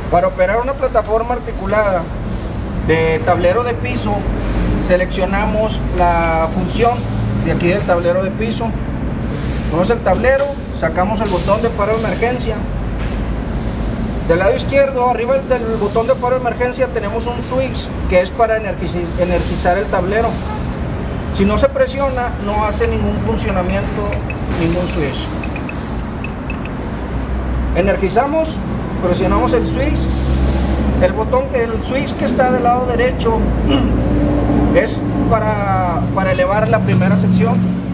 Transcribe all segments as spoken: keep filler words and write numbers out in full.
Para operar una plataforma articulada de tablero de piso, seleccionamos la función de aquí del tablero de piso. Ponemos el tablero, sacamos el botón de paro de emergencia. Del lado izquierdo, arriba del botón de paro de emergencia, tenemos un switch que es para energizar el tablero. Si no se presiona, no hace ningún funcionamiento, ningún switch. Energizamos, presionamos el switch. El botón, el switch que está del lado derecho es para, para elevar la primera sección.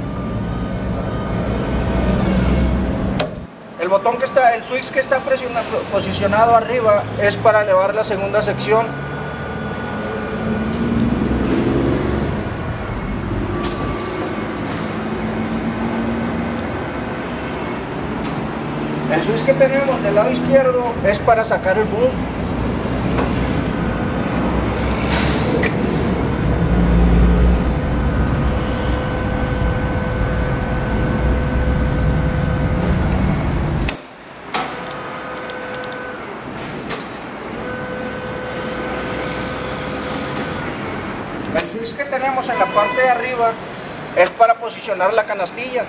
El botón que está, el switch que está presionado, posicionado arriba es para elevar la segunda sección. El switch que tenemos del lado izquierdo es para sacar el boom. El switch que tenemos en la parte de arriba es para posicionar la canastilla.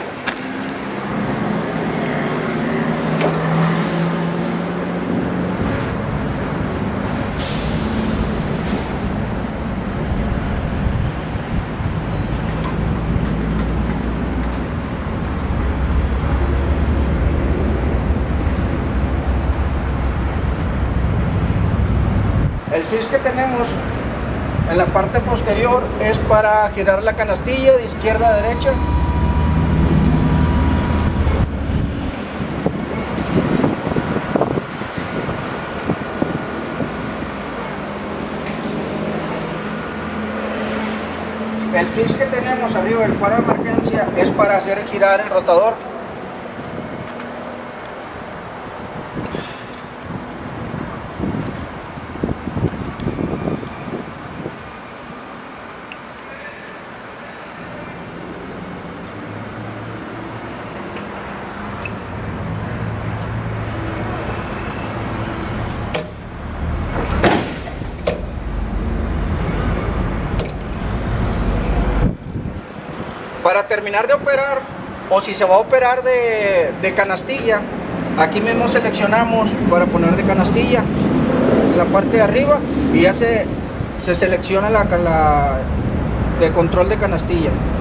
El switch que tenemos en la parte posterior es para girar la canastilla de izquierda a derecha. El switch que tenemos arriba del paro de emergencia es para hacer girar el rotador. Para terminar de operar, o si se va a operar de, de canastilla, aquí mismo seleccionamos para poner de canastilla en la parte de arriba y ya se, se selecciona la, la de control de canastilla.